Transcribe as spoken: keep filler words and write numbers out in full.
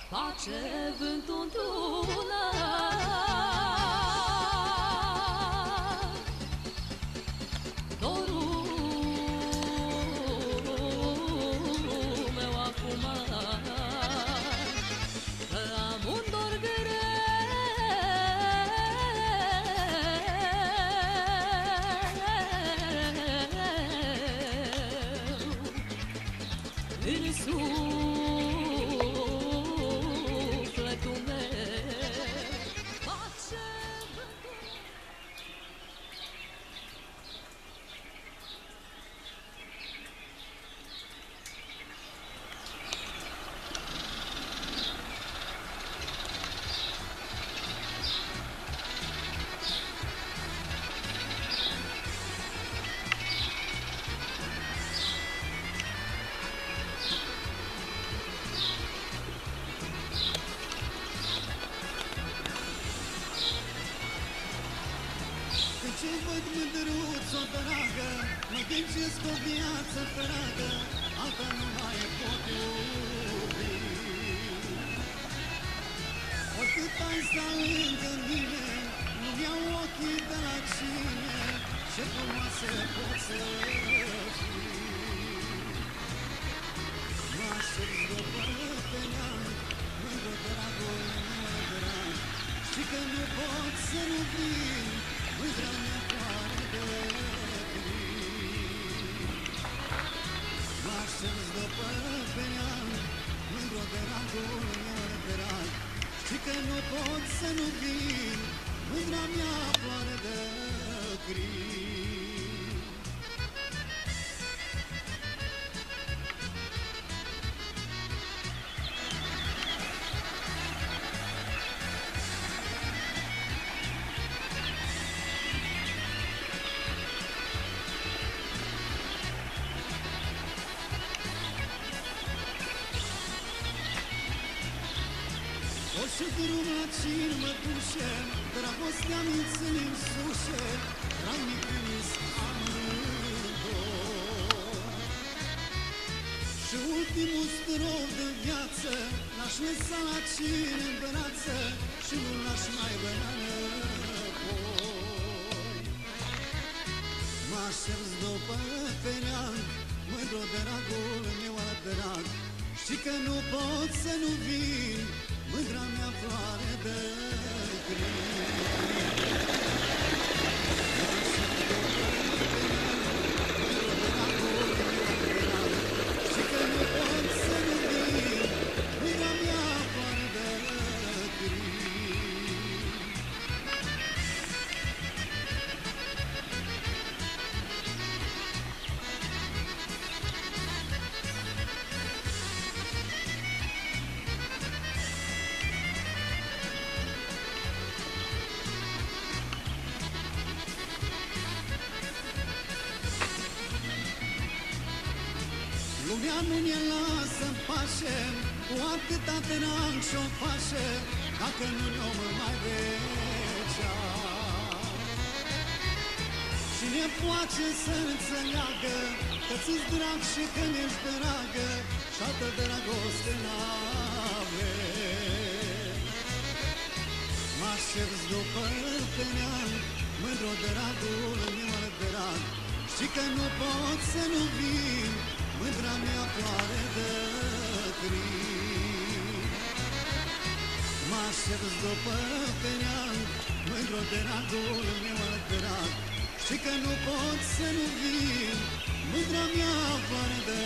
Face vântul într-una. Dorul meu acum, că am un dor greu în sufletul meu. Face ce văd mândruț-o dragă, mă gândesc o viață dragă, alta nu mai pot iubi. Oricât ai sta lângă mine, nu-mi iau ochii de la cine, ce frumoasă poți să fii. Mă aștept după pe neam, mândru dragul meu drag, și că nu pot să nu vin, mândra mea floare de gri. Mă aștept după pe neam, mândru dragul meu drag, și că nu pot să nu vin, mândra mea floare de gri. Și drum la cine mă duce, dragostea mi ține în sușe, trainic unis amândoi. Și ultimul strop de viață l-aș lăsa la cine în brață și nu l-aș mai băna înapoi. Mă aștept după pe neam, mândru dragul meu drag, și că nu pot să nu vin, mândra mea floare de gri. Și că nu pot să nu vin, mândra mea floare de gri. Lumea nu ne lasă în pace, cu atâta drag și-o face, dacă nu ne-o mai vecea. Cine poate să înțeleagă că ți-s drag și că mi-ești dragă, și altă dragoste n-ave. Mă aștept după pe neam, mândru dragul meu drag, și că nu pot să nu vin, mândra mea floare de gri. Mă aștept după pe neam, mândru dragul meu drag, și că nu pot să nu vin, mândra mea floare de